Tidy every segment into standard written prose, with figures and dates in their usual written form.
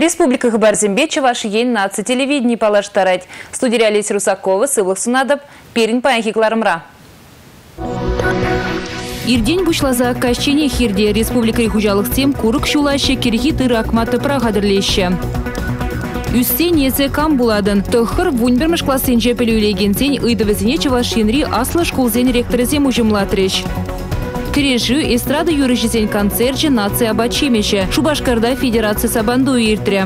Республика Хабарзембе Чуваши наци телевидение палаштарать. Студия Олеся Русакова, Сывлых Сунадов, Перин Паяхиклармра. Ирдень бушлаза кащене хирде республика хужалых тем курык шулаще кирхит и ракматы прагадырлеще. Үстен есе кам буладын. Тұхыр вунбермыш классенже пелюлеген тень ыдывызіне Чувашинри аслы школзен ректорызем ужымлатрыш. Кережу эстрада юрыжезен концерте нация обачимеше. Шубашкарда федерация сабанду иртре.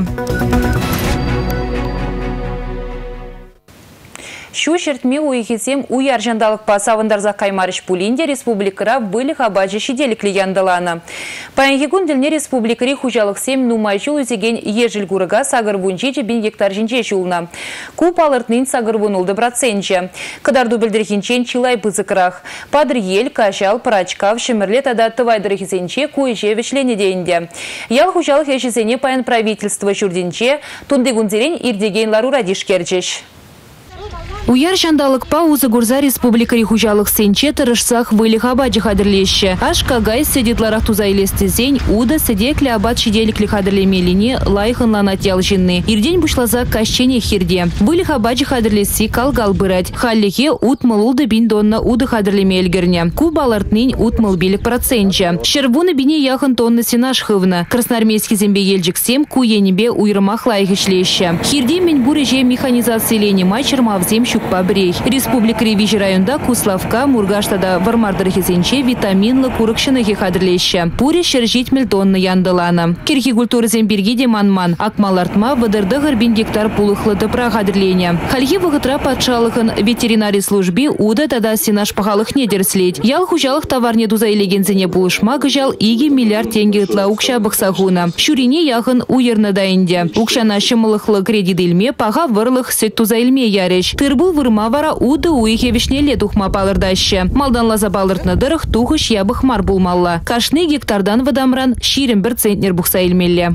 Шу шертме уйхисем уяр жандалық пасавындарза каймарыш пулинде республикара были хабаджи шиделик лияндалана. Паянхигун дельне республикари хужалық сем нумайчул үзеген ежіл гурыга сагырбунчиче бин гектар жинче шулна. Куп алыртнын сагырбунулды процентче. Кадарду білдірхинчен чилай бызыкырах. Падр ел, кашал, парачкав, шемірлет ада тывайдырхисенче куйже вешлене дейінде. Ял хужалық ешізене паян правительство шурдинче тундегунзерен ирдеген лару радишкерчеш. Уяр жандалық пауза гурза республикари хужалық сенче тырышсах вылих абаджи хадырлеще. Аш кагай седетларах тузайлестезень, уда седекли абад шиделикли хадырлемелине лайхын ланат ялжинны. Ирдень бушлаза кащене хирде. Вылих абаджи хадырлеси калгал бырать. Халлихе утмыл улды биндонна уды хадырлемелгерне. Кубалартнын утмыл билик процентче. Шербуны бине яхын тонны сенаш хывна. Красноармейский зембе елджиксем куенебе уйрымах лайхишлеще. Хирде мен буреже механизации лени мачерма в земщу Побрей. Республика Ревижи районда Куславка, Мургаштада, Вармардырхизенче, витаминлы курыкшынығы хадырлеще. Пури шержить мельтонны яндылана. Кирхи культуры зембергиде манман. Акмалартма выдырды гырбин гектар пулыхлыды прагадырлене. Хальхи вғытра патшалықын ветеринарий службе уда тада синаш пахалых недерслеть. Ял хужалых товарне дузайлегензене булышма гыжал иги миллиард тенге ытла укша бақсағуна. Шурине яғын уерны дайынде. Укшана шымылықлы кредидылме паға вырлых сет тузайлме яреш. Тырбу вырма вара уды уйхе вишнеле тухма палырдаще. Малдан лаза балыртны дырых тухыш ябых мар булмалла. Кашны гектардан вадамран ширин бір центнер бухса илмелле.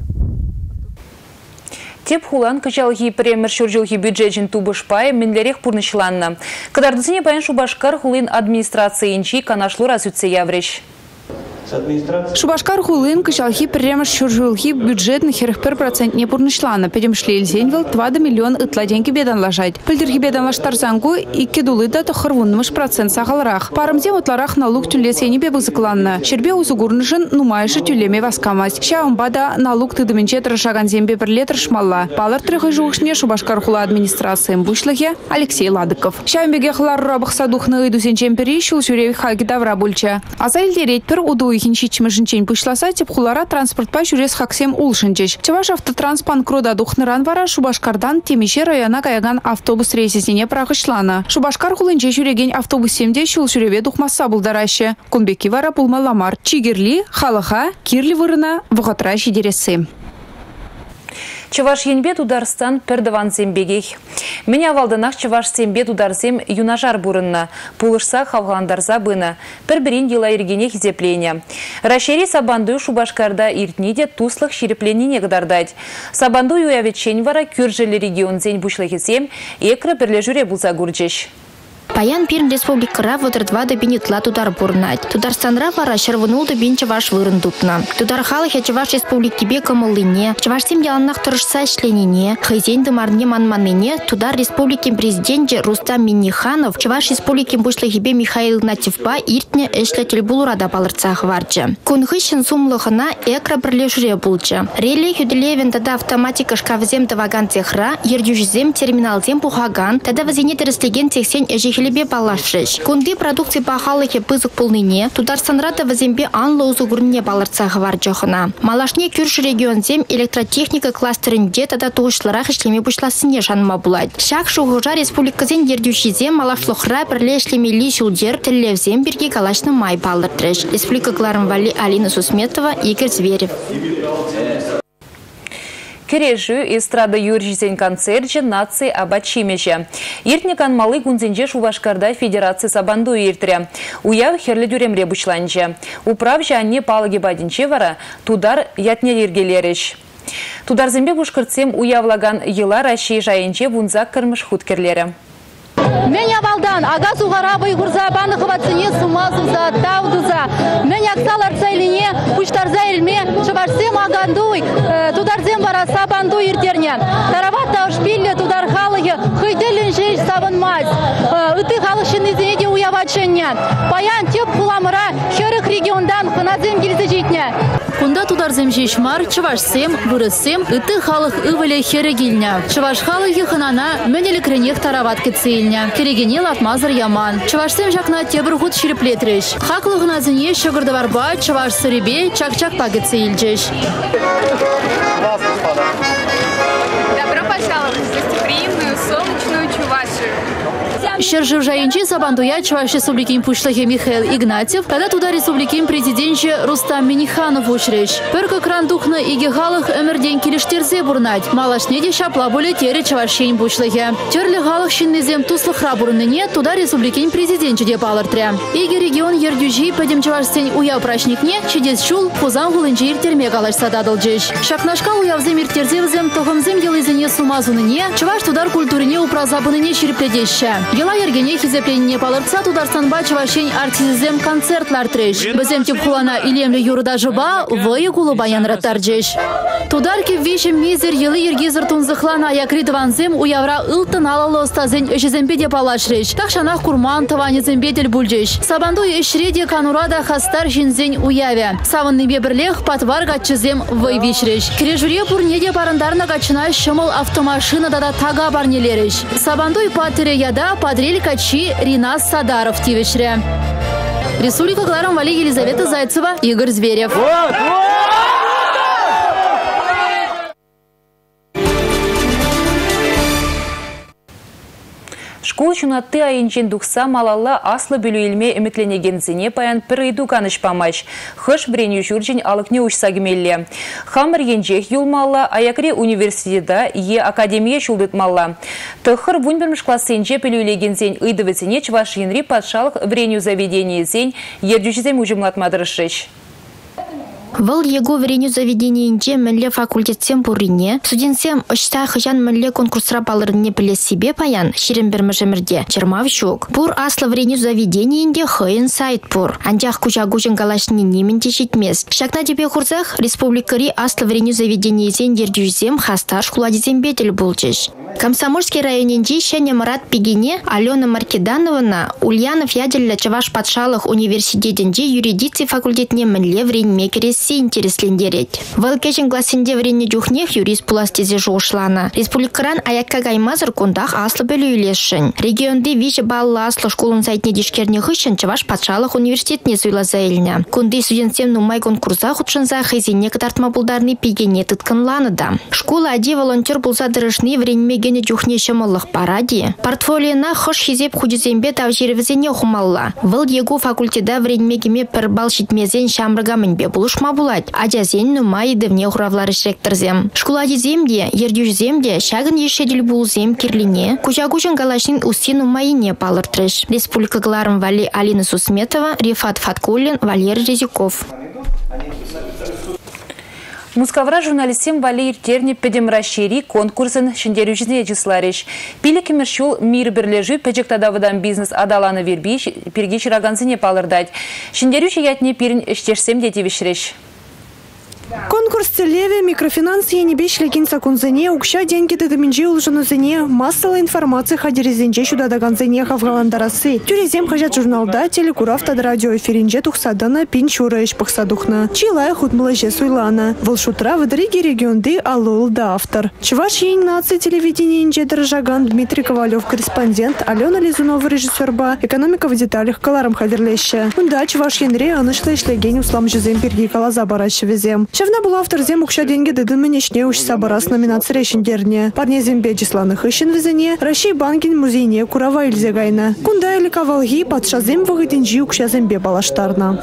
Теп хулан кычалхи премьер шуржилхи бюджетжин тубышпай минлерех пурнышланна. Кадардызыне паян Шубашкар хулын администрации инчи канашлу разютсе явреш. Шубашкар хулын кычалхи премьер шуржилхи бюджетных 1% не пурнышлана. Перемшли эльзенвел 2 миллион ытла деньги бедан лажать. Пыльдерхи бедан лаштарзангу и кедулыда тохырвуннымыш процент сахалрах. Парымзе отларах налуг тюлесени бебызыкланна. Щербе узугурнышын нумайшы тюлеме васкамась. Шаумбада налуг тыдыменче тырышаган зембе бір летр шмалла. Палыр трыхы жугшне Шубашкар хула администрациям бушлыхе Алексей Ладыков. Шаумбеге хлар рабых садухны ыдусен чемпери шул сюреви хаги давра бульча. Аза илдереть пер уду ихинчичмы жинчень пышласа теп хулара транспорт па журес хаксем улшынчеш. Чаваш автотранс панкрода духныран вара Шубашкардан темеше района каяган автобус рейсесене прагышлана. Шубашкар хулынче жүреген автобус семде шул жүреве духмаса булдараще. Кунбеки вара пулмаламар. Чигерли, халаха, кирли вырына, вғатра жидересі. Чуваш енбет ударстан пердаван зембегех. Меня валданах чуваш зембет ударзем юнажар бурынна. Пулышса хавгандарза бына. Перберин ела иргенех зепления. Рашери сабанду Шубашкарда иртниде туслых ширепленіне гдардать. Сабанду юявечень вара кюржели регион зень бушлахисем экра перлежуре булса гурджеш. Паян Пермь республикара вăдыр-2 бинитла тудар бурнать. Тударстанра вара шервынулды бин Чуваш вырын тупна. Тудар халыхе Чуваш республикибе кымыллине, Чувашсем яланнах тырышса ишленине, хызень дымарне манманине, тудар республикин президенте Рустам Минниханов, Чуваш республикин бушлахибе Михаил Нативпа иртне эшлетел булурада балырцах варчы. Кунхыщен сумлыхына экра бірлешуре булчы. Реле юделевен тада автоматика шкавзем таваган техра, ердюжзем терминалзем пухаган, тада вазине тырыслеген техсен хлебе балашыш. Кунди продукции пахалыхе пызык пулныне, Тударстанрата вазембе анлы узугурне балырцах варчохына. Малашне кюрш регион зем электротехника кластерінде тада туғышларах ишлеме бушласыне жанма булать. Шак шуғыжа республиказен ердюшизем малашлухра бірле ишлемели шулдер тіллевзем бірге калашны май балыртрыш. Республика Клармвали Алина Сусметова, Игорь Зверев. Кережу эстрада юржизен концерте нации абачимеше. Иртникан малы гунзенже Шубашкарда федерации сабанду иртре. Уяв херлі дюремре бучланче. Управ жанне палаги бадинче вара тудар ятне иргелереш. Тудар зембе бушкыртсем уявлаган ела рашей жайынче вунзак кырмыш хуткерлері. Меня балдан, ага сугарабы и гурзабаны хватсыне сумазуза, таудуза. Меня ксалар цайлине, пуштарза ильме, шабарсем агандуй, тударзем бараса Тарават таушпилле тудар халыгы хыйдылын жеш савынмаз. Ыты халышын изеде уявачыня. Паян теп куламыра херых региондан хыназем келзе житне. Кунда тудар земжешмар, чывашсем, вырыссем, ыты халық ывыле херегильня. Чываш халыгы хынана мөнелік ренех тарават кетсейлня. Керегене латмазыр яман. Чывашсем жакна тебір худ ширеплетреш. Хаклығына зіне шығырды барба, чываш сыребе, чак-чак пагетсейлжеш. Добро пожаловать в гостеприимную, солнечную Чувашию. Шержив жайынче Сабандуя Чуваш Республикин пушлахе Михаил Игнатьев, когда туда Республикин президентче Рустам Миниханов учреш. Перка кран духна иге халых өмірден келіштерзе бурнать. Малашнеде шапла боле тере Чувашень пушлахе. Терлі халых шиннезем туслыхра бурныне туда Республикин президентче деп алыртря. Иге регион ердюжи падем Чувашсен уяв прашникне, чедес шул пузан гулынче иртерме галашса дадылжеш. Шакнашка уявзем иртерзевзем тохымзем елызыне сумазуныне, Чуваш тудар культурине упразабыныне ширипледеща. Ела ергене хизепленіне палыртса тударстанба Чувашень артизем концертлар треш. Бізем теп хулана илемлі юрда жыба, вайы кулы баян раттаржеш. Тудар кеп вешем мезер елы ергезір тунзықлана якритыванзем уявра ылтын алалы остазен өшіземпе деп алашреш. Тақшанақ курман тыванезембетел бүлжеш. Сабанду ешреде канурада хастар жинзен уявя. Савынны бебірлех патвар гатчызем вай вешреш. Кережуре пурнеде парындарна гатчына шымыл автомашинада да тага барнелереш. Сабанду патере яда подрель качи Ринас Садаров тивешре. Республика Кларом Вали Елизавета Зайцева, Игорь Зверев. Школ чунатты айынчен духса малалла аслы бүлі илме үмітленегензіне паян пірейду каныш памаш. Хыш бреню жүржен алықне ұшса кемелі. Хамыр енжек юлмалла, аякре университета е академия шулдытмалла. Тұхыр вунберміш классенже пілюлегензен ұйдывыціне Чуваш енри патшалық бреню заведение зен ердюшізем ұжымлатмадырышыш. Вăл его вреню заведениенче мӹлле факультетсем пурине, студентсем ышта хыжан мӹлле конкурсра палырне піле себе паян, ширен бермӹжемірде, чермав щук. Пур аслы вреню заведениенде хыйын сайт пур. Анчах куча-кучен калашни неменде житмес. Шакна тебе хурзах республикари аслы вреню заведениесен дердюзем хаста шкуладизем бетел булчеш. Комсомольский районенде шене Марат Пегине, Алена Маркедановна, Ульянов яделля Чуваш патшалық университетенде юридици факультетне мӹлле вренме кересе интереслендерет. Вăлкешен классенде вренне дюхнех юрист пуластезе жошлана. Республикаран аякка гаймазыр кундах аслы бөлі үйлешшін. Регионде виже баллы аслы школын сайтне дишкерне хыщын Чуваш патшалық университетне суйла заэльня. Кунды студентсем нумай конкурса худшынса хызине кытартма булдарны пегене тытканланы да. Школа ади волонтер булса дырышны вренме гене дюхне шымыллық паради. Портфолиона хош хизеп худизембе тавжиревзене хумалла. Вăл его факультета вренмегеме пір бал шитмезен шамрыга мінбе булышма булать. Адязен нумай дывне хуравлары шректорзем. Школади земде, ердюш земде, шагын ешеділ булзем кирлине, куча-кучен галашин уси нумайине палыртрыш. Республика Кларом Вали Алина Сусметова, Рифат Фаткуллин, Валерий Резюков. Мускавра журналистем Валерий Терни педемращери конкурсын шендерючізне жысларыш. Пилі кемершул мир бірлежі пәжіктадавыдан бизнес адаланы вербей перге шыраганзыне палырдать. Шендерючі ятне пирін іштешсем детевішреш. Конкурс целеве микрофинанс енебешлеген сакунзене укша деньги тедеминже улжынызене массовая информация хадерезенже шудадаганзене хавгаландарасы. Тюрезем хажат журналда телекуравта радиоэфиринже тухсадана пинчура пахсадухна. Чилая худмылаже суйлана. Волшутра выдриги регионды алул да автор. Чуваш нации телевидения дорожаган Дмитрий Ковалев, корреспондент, Алена Лизунова, режиссерба, экономика в деталях Каларам Хадерлеща. Да, Чуваш енре анышлы ишлеген услам жизем перги калаза баращевезем. Шевна был автор зем укша деньги дедын менешне уж собарас номинация решендерне. Парне зембе числаных ищен везене, Россия банкин музейне курава ильзегайна. Кунда или кавалги под шазем выгоденжи укша зембе балаштарна.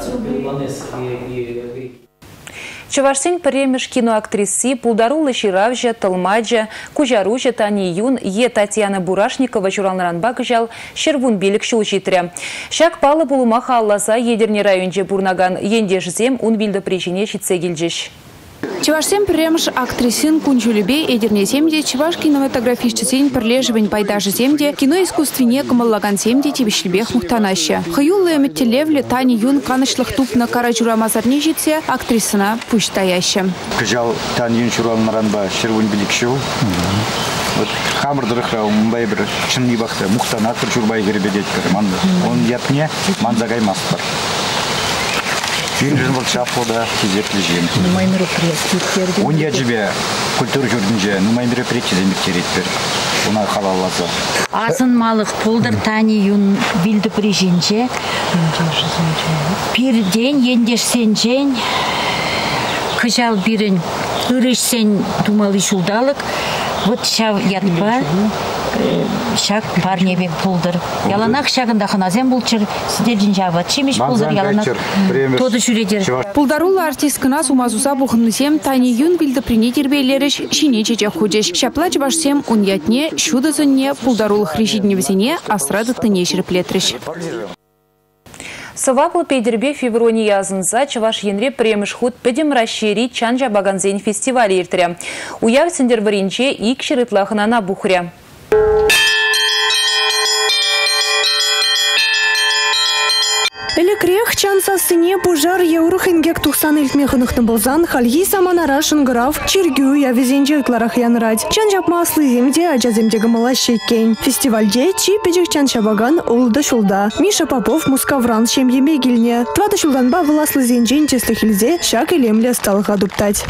Чувашсен премеш киноактрисы Пулдарулы Ширавжа, Талмаджа, Кужаружа, Тани Юн, Е Татьяна Бурашникова журналранба кыжал Шервун билік шулчитря. Шак палы булумаха алласа едерне районже бурнаган ендежзем ун билді причине шитсе келжеш. Чевашсем премш актрисин Кунчулюбе эдерне семде, чеваш кинематографичный сень прилеживань пайдажи земде, кино искусственне камаллаган семде тибишлебех мухтанаща. Хаюллы эметтелевле Тани Юн канышлых туп на карачура мазарне житсе, актрисына пуштаяща. Кыжал Тани Юн чуралнаранба шервун биликшеу. Вот хамр дырыхра умбай бір чынни бақта мухтанат бір чурбай керебедет керманды. Он ятне манзагай мастар. Фильм был чапода, физический жим. Мои мероприятия. Он я тебе культуру журнже, но мои мероприятия замертерить пер. У нас халаллаза. Асын малых полдыр Тани Юн билді прижинче. Пир день, ендеш сен день. Кыжал бирин, ырыш сен думал ишулдалык. Вот шав ятпа. Шак парнебек пулдыр. Яланак шагында ханазем булчыр сидержин жабат. Чемиш пулдыр яланак. Тоды шүредер. Пулдарула артисткына сумазуса бухыннысем Тани Юн билді прине тербейлеріш шине чечек худеш. Шаплач башсем унятне, шудызынне пулдарулы хрижидневзине асрадыктыне шерплетріш. Сываплы пейдербе февроне язынса чываш енре премыш худ педем расширить чанжа баганзень фестиваль иртірі. Уяв сендер бірінче ик шырытлахынана бухря. Элекрех чанса сыне пожар еурых ингек тухсан илтмехынықны болзан хальги саманара шынгырав чергю я везенже ытларах янрать. Чан жапма аслы земде ажа земдегі мала шеккен. Фестивальде чи пежек чан шабаган олда шулда. Миша Попов мускавран шемьеме гильне. Твада шулданба власлы зенжен чеслы хильзе шак илемле сталых адуптать.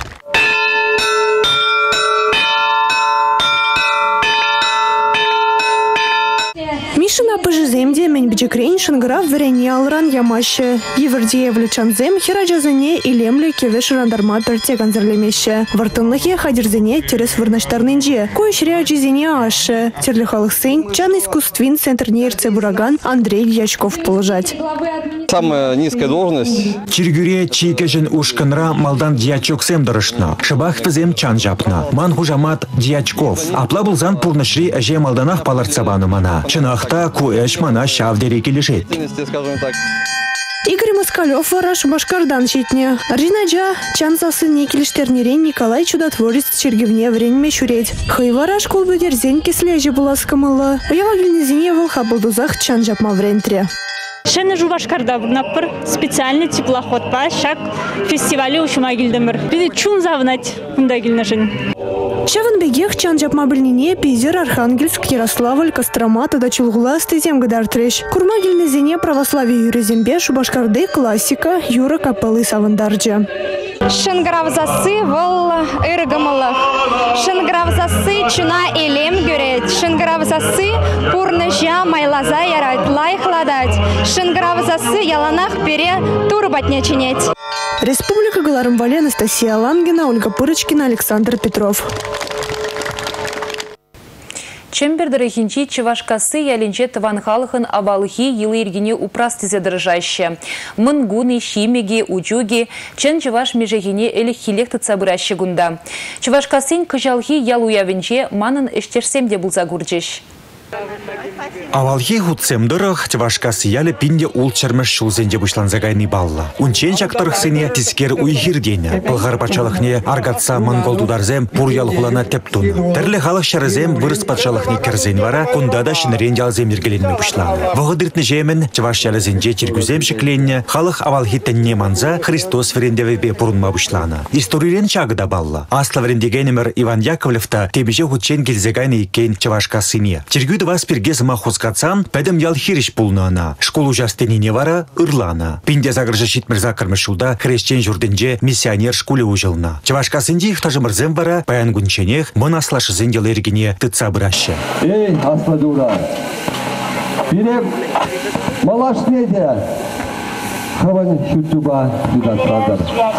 Мишина пожиземде мен бджекрень шынгырав верене алран ямаще. Евердие влечанзем хераджазыне илемле кевеш рандарма перте конзерлемеще. Вартынлыхе хадерзене терес вырнаштарнынже. Койшре аджизене аше. Терлихалых сын чан искусствин центр нейрце бураган Андрей Ячков положать. Самая низкая должность. Чиргюре чикежен ушканра малдан дьячоксем дырышна. Шыбах физем чан жапна. Ман хужамат Дьячков. Апла булзан пурнышри әже малданах паларцабаны мана. Чынахта куэш мана шавдереки лежит. Игорь Москалев вараш башкардан щитне. Аржинаджа чансасы некилиштернерен Николай Чудотворец чергевне вренме шуреть. Хай вараш колбедерзен кислеже была скамыла. Явагильнезине волхабылдузах чан жапма врентре. Шены жубашкарда напр специальный теплоход па шак фестивале ушума гильдемир. Биде чун завнать унда гильнашин. Шаванбегех чан жапма бельнине Пизер, Архангельск, Ярославль, Кострома, тада Чулгула, стезем гадартреш. Курма гильнезине православие юрезембе шубашкарды классика Юра Капелы Савандарджа. Шынгравзасы вол ыргымылых. Шынгравзасы чуна илем гюрет. Шынгравзасы пурныжа майлаза ярайт лайхладать. Шынгравзасы яланах пере турбатне чинеть. Республика Галарымвали, Анастасия Лангина, Ольга Пырочкина, Александр Петров. Чембердері хинчи чывашкасы ялинче тыванхалыхын авалыхи елы иргине упрастызе дырыжаще. Мынгуны, шимеги, учуги, чен чываш межегине элих хилекты цабыращы гунда. Чывашкасын кыжалхи ял уявинче манын эштерсемде булза гурджеш. Авалхи хутсем дырых чывашкасы яле пинде ул чермеш шулзенде бушланзагайны балла. Унчен чактырых сыне тискер уйхирдене. Пылғар патшалықне аргатса монгол дударзем пур ялхулана тептун. Терле халық шарызем вырыс патшалықне керзен вара, кунда да шинерен ялзем ергеленме бушланы. Вғыдыртны жемен чываш ялызенде чергузем шекленне, халық авалхи тенне манза Христос верендевебе пурунма бушланы. Историрен чагы да балла. Асла верендегенемер Иван Яковлевта тебеже хутчен келзегайны иккен чывашкасыне. Чергуды вас пергез махускацан, пәдім ял хириш пулнана. Школу жастенине вара ырлана. Пинде загржа шитмір закармышулда хрещен журденже миссионер школе ужылна. Чывашкасынде ихтажымырзем вара паян гунченех монаслашызен елергене тыца быраща. Эй, асла дура! Пирек малашнеде! Хаван шутуба юдан сразар.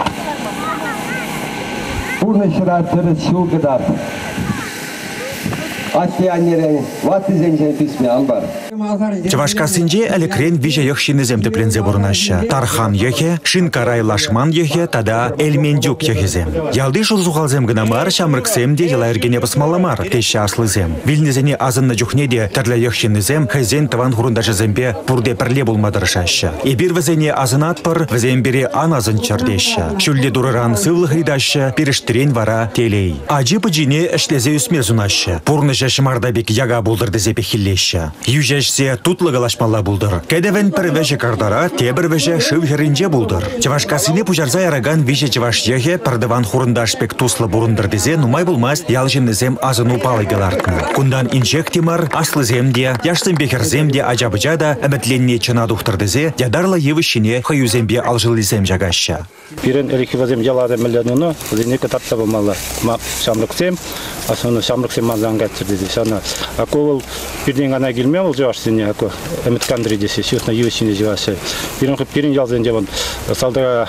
Урны шырат тырыс шулгыдар. Асиянерен, ваты зенжен писме амбар. Чавашкасынже элекрен виже йохшинезем теплензе бурнаща. Тархан йохе, Шинкарай лашман йохе, тада эльмендюк йохезем. Ялды шурзухалзем гынамар, шамрыксем де елайргене басмаламар, теща аслызем. Вильнезене азынна жухнеде, тәрлі йохшинезем, хайзен таван хурундашызембе пурде пірле булмадыршаща. Эбир везене азынатпыр, везембере аназын чардеща. Шүлле дурыран сывлы хридаща, перештерен вара телей. Аджи пыджине эшлезе үсме зунаща. Пурныша шымардабек яга булдырды зепе хиллеща. Южешсе тутлыгалашмалла булдыр. Кедевен пір веше кардара, тебір веше шыв херинже булдыр. Чавашкасыне пужарза яраган више чаваш ехе пардыван хурындаш пек туслы бурундырдызе нумай булмас ялжыннызем азын упалы галартны. Кундан инчек тимар, аслыземде, яшсын бехерземде ажабыжада әмітленне чына духтырдызе, ядарла евышіне хаюзембе алжылызем жагаща. Пирен эрекивазем ялады миллионуну, зенеке татта болмалы. Шамрыксем, асыны шамрыксем мазанга тирдиде. Сана акол пирден гана келме ол жавашсыне ако әміткандыры десе, сүйесна евышіне жавашы. Пирен ялзен жаван салдыға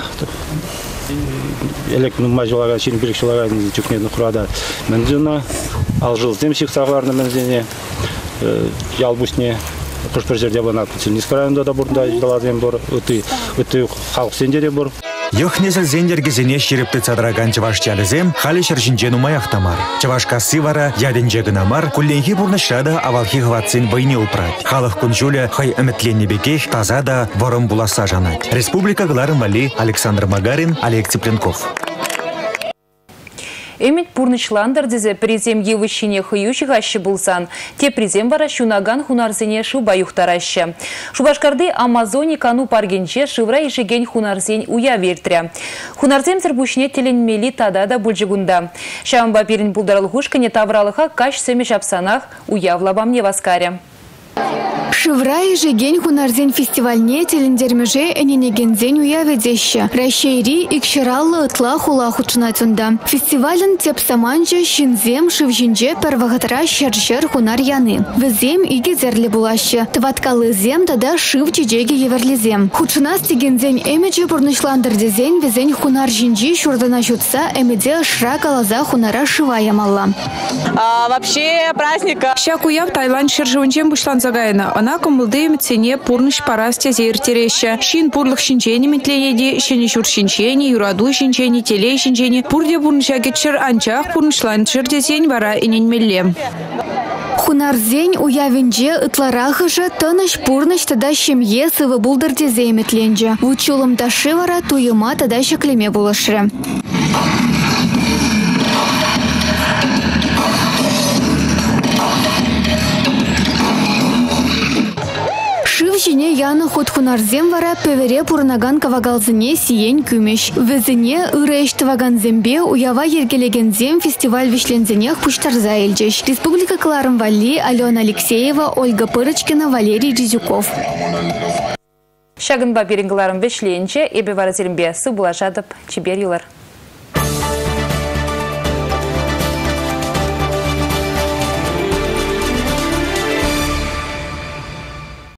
элек нумай жолага, шин бірік жолага жүкнедін құрада. Мәнзіна алжылызем шықсағыларына мәнзіне ялбусне құшпір жерде бана Сельниск районда да бұрында жалазем бұр, өті халық сендере бұр. Йохнезіл зендерге зене шерепті цадраган чаваш чалызем, халі шаржинжен умаяқтамар. Чавашкасы вара ядынже гынамар, кулленхи бурнышрада авалхи хватсын войне упрать. Халық күнжулі хай әмітленне бекех таза да ворым буласа жанать. Республика Гларым Вали, Александр Магарин, Олег Цыпленков. Эмит пурнычландыр дезе призем евышине хыющих ашы булсан. Те призем вара шунаган хунарзене шуба юхтараща. Шубашкарды Амазони кану паргенче шывра ишеген хунарзен уя вертря. Хунарзем тербушне теленмели тадада бульжигунда. Шамба перин булдаралхушкане тавралыха каш семеш апсанах уя влабамне васкаря. Шывра ежеген хунарзен фестивальне телендермеже эненегензен уяведеща. Ращейри икшираллы ытла хула хучынатында. Фестивален теп саманча шинзем шывжинже первогатара шаржер хунар яны. Везем иге зерле булаще. Тваткалы зем тада шыв чечеге еверлизем. Хучынас тегензен эмече пурнышландырдезен везен хунар жинжи шурдана jutsa эмеде шра калаза хунара шыва ямалла. Вообще праздника. Щакуя в Таиланд шержевенчем бушлан загайна. Она комылды эмитсене пурныш парасте зертереща. Шин пурлых шинчени метлееди, шени шур шинчени, юраду шинчени, телей шинчени. Пурде пурныша кетшер анчах пурнышлан шердезень вара иненмелле. Хунарзень уявенже ытларахыжа тыныш пурныш тада шемье сывы булдырдезе эметленже. Вучулым ташывара туйыма тада шеклеме булышры. Шивжине яны ход хунарзем вара певере пурнаган кавагалзыне сиен күмеш. Везіне ыреш тываганзембе уява ергелегензем фестиваль вишлензенех пуштарза эльджеш. Республика Кларым Вали, Алена Алексеева, Ольга Пырочкина, Валерий Резюков. Шагынба беренгіларым вешленче, эбе варазелімбе сы булашадып чебер юлар.